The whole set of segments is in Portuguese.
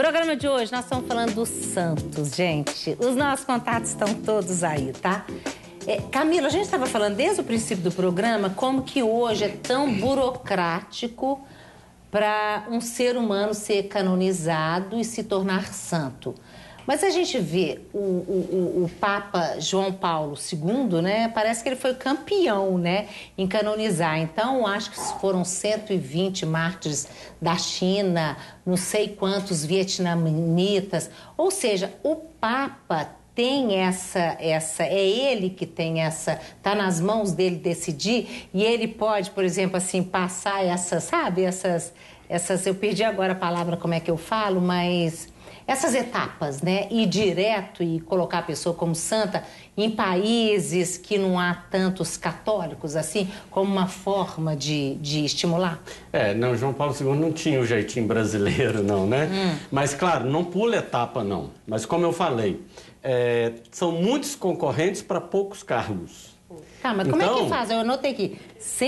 programa de hoje nós estamos falando dos santos, gente. Os nossos contatos estão todos aí, tá? Camila, a gente estava falando desde o princípio do programa como que hoje é tão burocrático para um ser humano ser canonizado e se tornar santo. Mas a gente vê o Papa João Paulo II, né? Parece que ele foi campeão, né, em canonizar. Então, acho que foram 120 mártires da China, não sei quantos vietnamitas. Ou seja, o Papa tem é ele que tem essa, tá nas mãos dele decidir, e ele pode, por exemplo, assim, passar essas, sabe, essas, eu perdi agora a palavra, como é que eu falo, mas essas etapas, né, ir direto e colocar a pessoa como santa em países que não há tantos católicos, assim, como uma forma de estimular? Não, João Paulo II não tinha o jeitinho brasileiro, não, né? Mas, claro, não pula etapa, não. Mas, como eu falei, são muitos concorrentes para poucos cargos. Tá, mas como é que faz? Eu anotei aqui,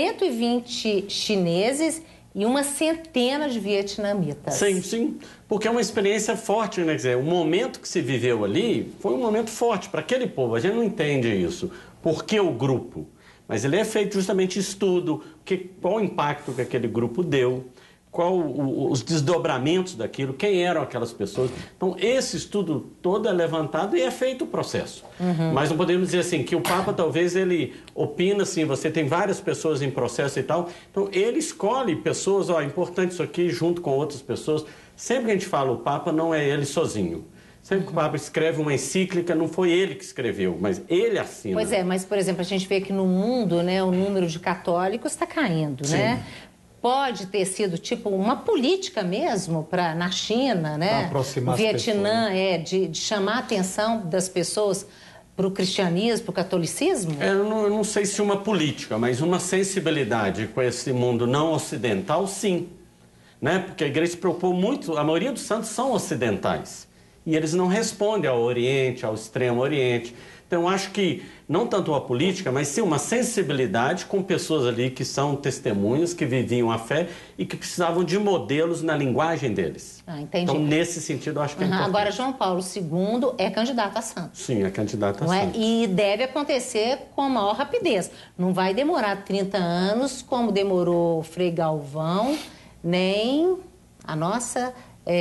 120 chineses e uma centena de vietnamitas. Sim, sim, porque é uma experiência forte, né? Quer dizer, o momento que se viveu ali foi um momento forte para aquele povo. A gente não entende isso. Por que o grupo? Mas ele é feito justamente estudo, qual o impacto que aquele grupo deu, qual os desdobramentos daquilo, quem eram aquelas pessoas. Então, esse estudo todo é levantado e é feito o processo. Mas não podemos dizer assim, que o Papa talvez ele opina assim, você tem várias pessoas em processo e tal, então ele escolhe pessoas, é importante isso aqui, junto com outras pessoas. Sempre que a gente fala o Papa, não é ele sozinho. Sempre que o Papa escreve uma encíclica, não foi ele que escreveu, mas ele assina. Pois é, mas, por exemplo, a gente vê que no mundo, né, o número de católicos está caindo, né? Pode ter sido tipo uma política mesmo na China, né? Aproximar o Vietnã, de chamar a atenção das pessoas para o cristianismo, para o catolicismo? Eu não sei se uma política, mas uma sensibilidade com esse mundo não ocidental, sim. Né? Porque a igreja se preocupou muito, a maioria dos santos são ocidentais. E eles não respondem ao Oriente, ao Extremo Oriente. Então, eu acho que não tanto a política, mas sim uma sensibilidade com pessoas ali que são testemunhas, que viviam a fé e que precisavam de modelos na linguagem deles. Entendi. Então, nesse sentido, eu acho que é importante. Agora, João Paulo II é candidato a santo. Sim, é candidato a santo. E deve acontecer com a maior rapidez. Não vai demorar 30 anos, como demorou Frei Galvão, nem a nossa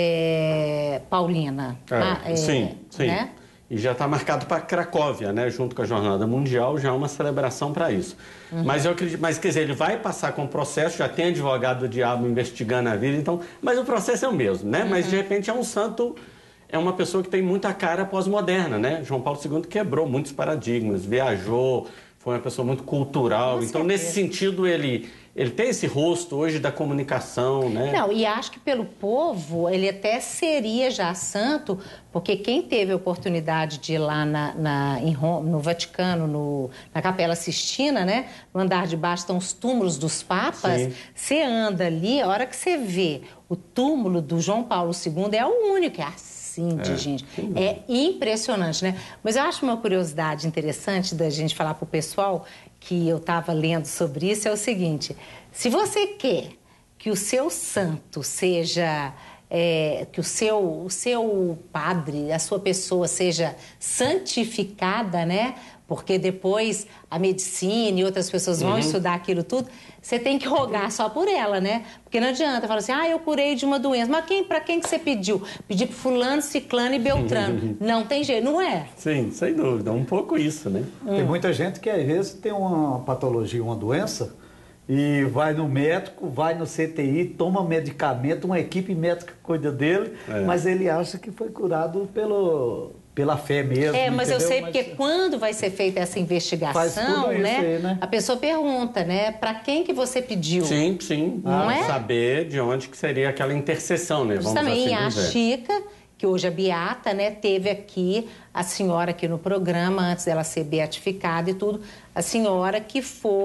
Paulina. Sim. Né? E já está marcado para Cracóvia, né? Junto com a Jornada Mundial, já é uma celebração para isso. Mas eu acredito, quer dizer, ele vai passar com o processo, já tem advogado do diabo investigando a vida, então, mas o processo é o mesmo, né? Mas de repente é um santo, é uma pessoa que tem muita cara pós-moderna, né? João Paulo II quebrou muitos paradigmas, viajou, foi uma pessoa muito cultural, então nesse sentido ele tem esse rosto hoje da comunicação, né? Não, e acho que pelo povo ele até seria já santo, porque quem teve a oportunidade de ir lá em Roma, no Vaticano, na Capela Sistina, né? No andar de baixo estão os túmulos dos papas. Você anda ali, a hora que você vê o túmulo do João Paulo II, é o único, de gente. É impressionante, né? Mas eu acho uma curiosidade interessante da gente falar para o pessoal, que eu estava lendo sobre isso, é o seguinte: se você quer que o seu santo seja, que o seu padre, a sua pessoa seja santificada, né? Porque depois a medicina e outras pessoas vão estudar aquilo tudo, você tem que rogar só por ela, né? Porque não adianta falar assim, eu curei de uma doença. Mas para quem que você pediu? Pedi para fulano, ciclano e beltrano. Não tem jeito, não é? Sim, sem dúvida. Um pouco isso, né? Tem muita gente que às vezes tem uma patologia, uma doença, e vai no médico, vai no CTI, toma medicamento, uma equipe médica cuida dele, mas ele acha que foi curado pela fé mesmo. Mas eu sei porque quando vai ser feita essa investigação, né? A pessoa pergunta, né? Para quem que você pediu? Sim. Não é? Saber de onde que seria aquela intercessão, né? Justamente, a Chica, que hoje é beata, né? Teve aqui a senhora aqui no programa, antes dela ser beatificada e tudo, a senhora que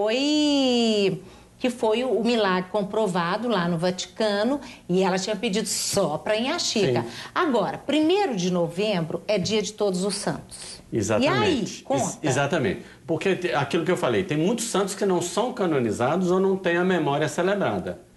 foi o milagre comprovado lá no Vaticano, e ela tinha pedido só para ir a Chica. Agora, 1º de novembro é dia de Todos os Santos. Exatamente. E aí, conta. Exatamente. Porque aquilo que eu falei, tem muitos santos que não são canonizados ou não têm a memória celebrada.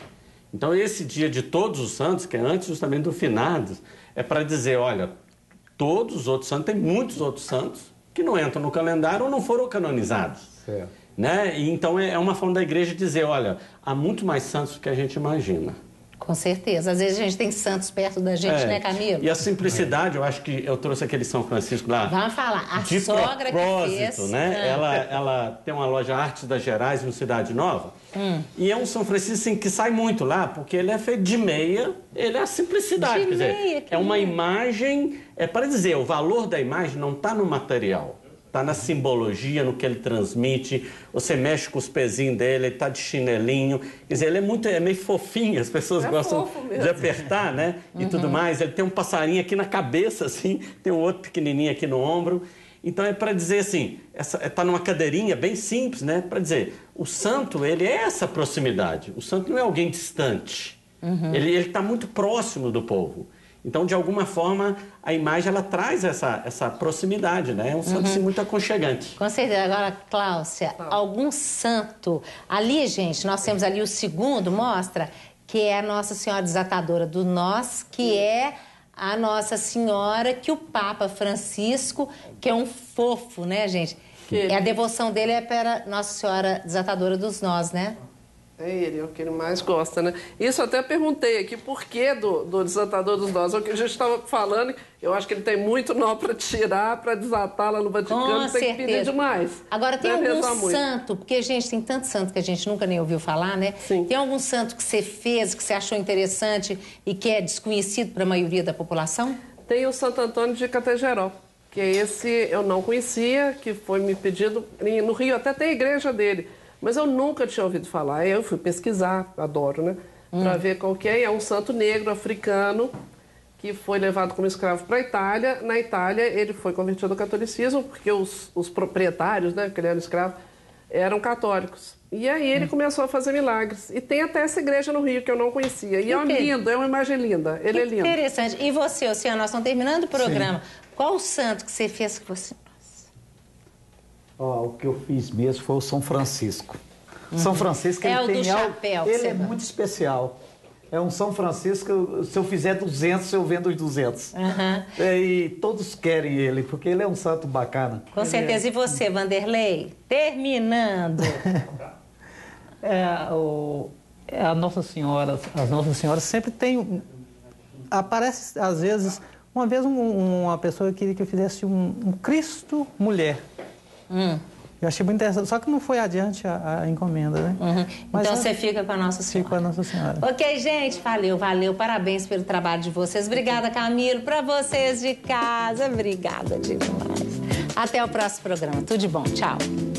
Então, esse dia de Todos os Santos, que é antes justamente do Finados, é para dizer, olha, todos os outros santos, tem muitos outros santos que não entram no calendário ou não foram canonizados. Certo. Né? E, então, é uma forma da igreja dizer, olha, há muito mais santos do que a gente imagina. Com certeza. Às vezes a gente tem santos perto da gente, né, Camilo? E a simplicidade, eu acho que eu trouxe aquele São Francisco lá. Vamos falar, a de sogra propósito, que fez. Né? Ela tem uma loja Artes das Gerais no Cidade Nova. E é um São Francisco assim, que sai muito lá, porque ele é feito de meia, ele é a simplicidade. De quer dizer, meia, que é uma lindo. imagem, é para dizer, o valor da imagem não está no material. Está na simbologia, no que ele transmite. Você mexe com os pezinhos dele, ele está de chinelinho. Quer dizer, ele é meio fofinho, as pessoas gostam de apertar, né? E tudo mais. Ele tem um passarinho aqui na cabeça, assim, tem um outro pequenininho aqui no ombro. Então é para dizer assim, está numa cadeirinha bem simples, né? Para dizer, o santo, ele é essa proximidade. O santo não é alguém distante. Ele está muito próximo do povo. Então, de alguma forma, a imagem ela traz essa proximidade, né? É um santo assim, muito aconchegante. Com certeza. Agora, Cláudia, algum santo... Ali, gente, nós temos ali o segundo, mostra, que é a Nossa Senhora Desatadora do Nós, que é a Nossa Senhora que o Papa Francisco, que é um fofo, né, gente? A devoção dele é para Nossa Senhora Desatadora dos Nós, né? É ele, é o que ele mais gosta, né? Isso eu até perguntei aqui, por que do desatador dos nós? É o que a gente estava falando, eu acho que ele tem muito nó para tirar, para desatar lá no Vaticano, Com tem certeza. que pedir demais. Agora, tem Deve algum rezar muito. santo, porque, gente, tem tanto santo que a gente nunca nem ouviu falar, né? Sim. Tem algum santo que você fez, que você achou interessante e que é desconhecido para a maioria da população? Tem o Santo Antônio de Categeró, que esse eu não conhecia, que foi me pedido, no Rio até tem a igreja dele, mas eu nunca tinha ouvido falar. Eu fui pesquisar, adoro, né? Para ver qual que é. É um santo negro africano que foi levado como escravo para a Itália. Na Itália, ele foi convertido ao catolicismo porque os proprietários, né, que ele era escravo, eram católicos. E aí ele começou a fazer milagres. E tem até essa igreja no Rio que eu não conhecia. E é lindo, é uma imagem linda. Ele é lindo. Interessante. E você, Oceano, nós estamos terminando o programa. Qual o santo que você fez que você... Ó, o que eu fiz mesmo foi o São Francisco. São Francisco, É ele o tem do algo, chapéu que ele você é dá. muito especial. É um São Francisco, se eu fizer 200, eu vendo os 200. E todos querem ele, porque ele é um santo bacana. Com certeza. E você, Vanderlei? Terminando. A Nossa Senhora, as Nossas Senhoras sempre tem... Aparece, às vezes... Uma vez uma pessoa queria que eu fizesse um Cristo mulher. Eu achei muito interessante, só que não foi adiante a encomenda, né? Mas então você fica com a Nossa Senhora. Fico com a Nossa Senhora. Ok, gente, valeu. Parabéns pelo trabalho de vocês. Obrigada, Camilo. Para vocês de casa, obrigada demais. Até o próximo programa. Tudo de bom. Tchau.